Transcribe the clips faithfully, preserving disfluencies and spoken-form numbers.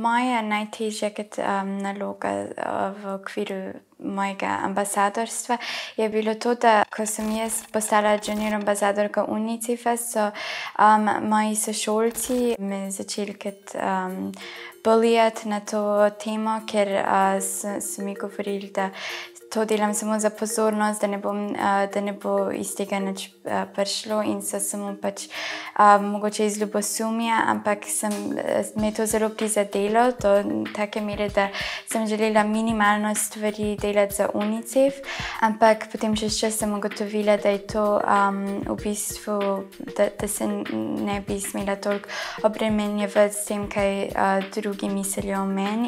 moja najtežja um, naloga uh, v okviru mojega ambasadorstva je bilo to, da ko sem jaz postala junior ambasadorka Unicefa, so um, moji sošolci me začeli kot um, bulijati na to temo, ker uh, so, so mi govorili, da to delam samo za pozornost, da ne, bom, uh, da ne bo iz tega nič uh, prišlo in so samo pač uh, mogoče iz ljubosumja, ampak sem, me je to zelo prizadelo do take mere, da sem želela minimalno stvari delati za Unicef, ampak potem čez čas sem ugotovila, da je to um, v bistvu, da, da se ne bi smela toliko obremenjevati s tem, kaj uh, drugi mislijo o meni.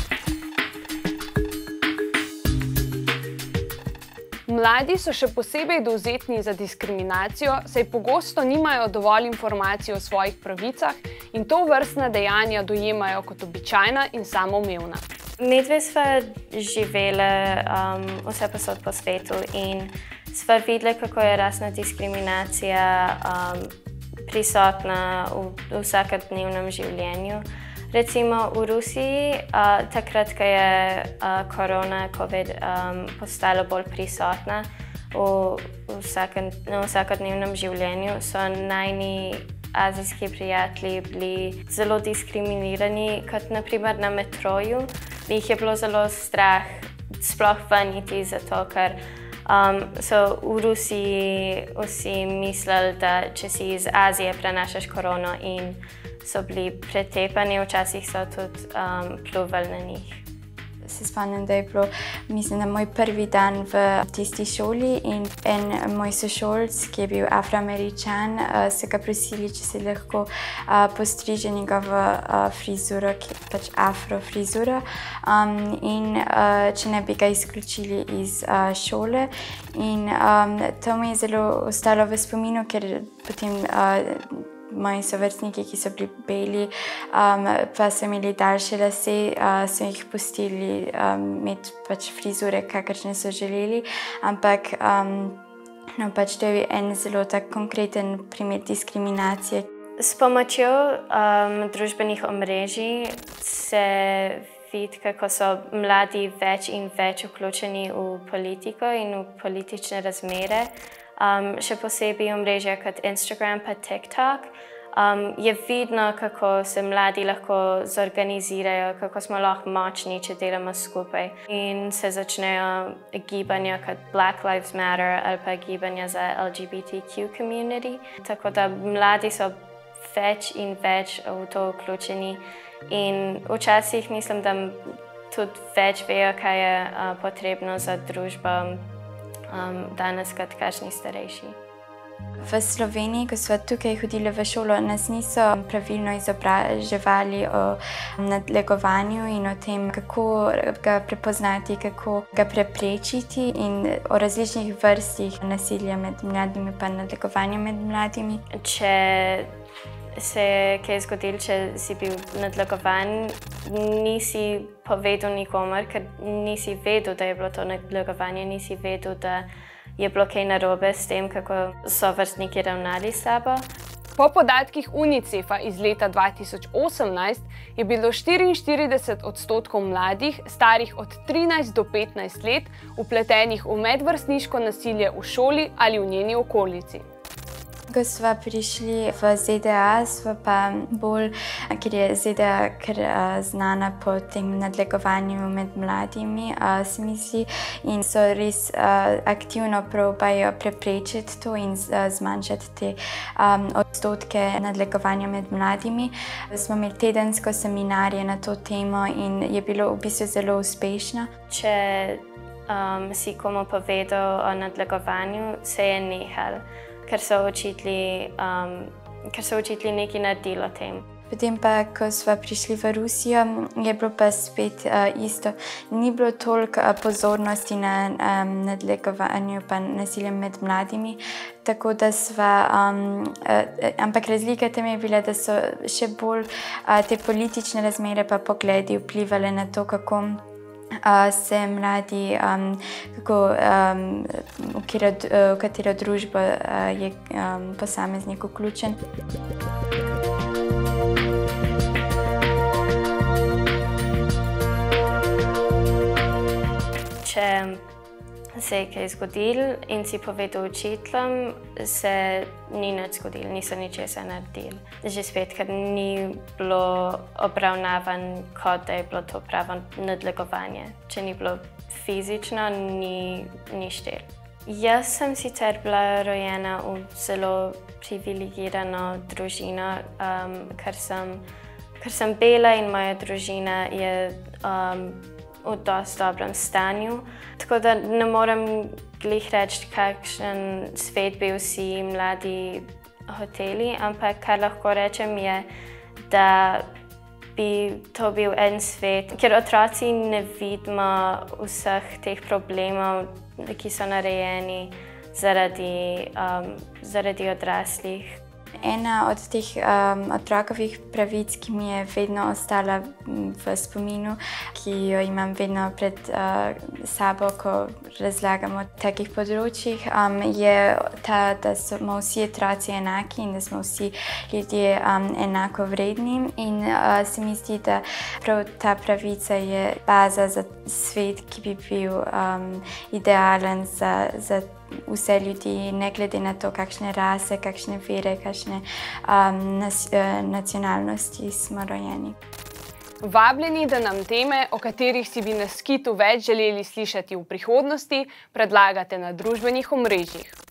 Mladi so še posebej dovzetni za diskriminacijo, saj pogosto nimajo dovolj informacij o svojih pravicah in tovrstna dejanja dojemajo kot običajna in samoumevna. Medve sva živele um, vse posod po svetu in sva videli, kako je rasna diskriminacija um, prisotna v, v vsakodnevnem življenju. Recimo v Rusiji, uh, takrat, ko je uh, korona, COVID um, postala bolj prisotna v, v, vsakon, v vsakodnevnem življenju, so najni azijski prijatelji bili zelo diskriminirani, kot naprimer na metroju. Jih je bilo zelo strah sploh ven iti, zato ker um, so v Rusiji vsi mislili, da če si iz Azije prenašaš korono in so bili pretepani, včasih so tudi um, pljuvali na njih. Se spomnim, da je bilo, mislim, da moj prvi dan v tisti šoli in en moj sošolc, ki je bil afroameričan, uh, so ga prosili, če se lahko uh, postriže njegovo uh, frizuro, ki je pač afrofrizuro, um, in uh, če ne bi ga izključili iz uh, šole. In um, to mi je zelo ostalo v spominu, ker potem uh, moji sovrstniki, ki so bili beli, um, pa so imeli daljše lase, uh, so jih pustili um, imeti pač frizure, kakršne so želeli, ampak um, no, pač to je en zelo tak konkreten primer diskriminacije. S pomočjo um, družbenih omrežij se vidi, kako so mladi več in več vključeni v politiko in v politične razmere. Um, še posebej omrežja kot Instagram pa TikTok, um, je vidno, kako se mladi lahko zorganizirajo, kako smo lahko močni, če delamo skupaj. In se začnejo gibanja kot Black Lives Matter ali pa gibanja za L G B T Q community. Tako da mladi so več in več v to vključeni in včasih mislim, da tudi več vejo, kaj je uh, potrebno za družbo Um, danes kot kakšni starejši. V Sloveniji, ko smo tukaj hodili v šolo, nas niso pravilno izobraževali o nadlegovanju in o tem, kako ga prepoznati, kako ga preprečiti in o različnih vrstih nasilja med mladimi pa nadlegovanja med mladimi. Če se je kaj zgodilo, če si bil nadlegovan, nisi povedal nikomor, ker nisi vedel, da je bilo to nadlegovanje, nisi vedel, da je bilo kaj narobe s tem, kako so vrstniki ravnali s sabo. Po podatkih Unicefa iz leta dva tisoč osemnajst je bilo štiriinštirideset odstotkov mladih, starih od trinajst do petnajst let, vpletenih v medvrstniško nasilje v šoli ali v njeni okolici. Ko smo prišli v Z D A, smo pa bolj, ker je Z D A kar uh, znana po tem nadlegovanju med mladimi, uh, se misli, in so res uh, aktivno probajo preprečiti to in uh, zmanjšati te um, odstotke nadlegovanja med mladimi. Smo imeli tedensko seminarje na to temo in je bilo v bistvu zelo uspešno. Če um, si komu povedal o nadlegovanju, se je nehal. Ker so učitelji, um, ker so učitelji nekaj naredili o tem. Potem pa, ko smo prišli v Rusijo, je bilo pa spet uh, isto. Ni bilo toliko uh, pozornosti na um, nadlegovanju pa nasiljem med mladimi, tako da sva, um, uh, ampak razlika tam je bila, da so še bolj uh, te politične razmere pa pogledi vplivali na to, kako Uh, se mladi, um, kako, um, v, kjero, uh, v katero družbo uh, je um, posameznik vključen. če se je kaj zgodilo in si povedal učiteljem, se ni nič zgodilo, niso ničesar naredili. Že spet, ker ni bilo obravnavan, kot da je bilo to pravo nadlegovanje. Če ni bilo fizično, ni, ni štel. Jaz sem sicer bila rojena v zelo privilegirano družino, um, ker sem, ker sem bela in moja družina je um, v dosti dobrem stanju. Tako da ne morem glih reči, kakšen svet bi vsi mladi hoteli, ampak kar lahko rečem je, da bi to bil en svet, kjer otroci ne vidimo vseh teh problemov, ki so narejeni zaradi, um, zaradi odraslih. Ena od teh um, otrokovih pravic, ki mi je vedno ostala v spominu, ki jo imam vedno pred uh, sabo, ko razlagam o takih področjih, um, je ta, da smo vsi otroci enaki in da smo vsi ljudje um, enako vredni. In uh, se mi zdi, da prav ta pravica je baza za svet, ki bi bil um, idealen za, za vse ljudi, ne glede na to, kakšne rase, kakšne vere, kakšne um, nas, uh, nacionalnosti smo rojeni. Vabljeni, da nam teme, o katerih si bi na Skitu več želeli slišati v prihodnosti, predlagate na družbenih omrežjih.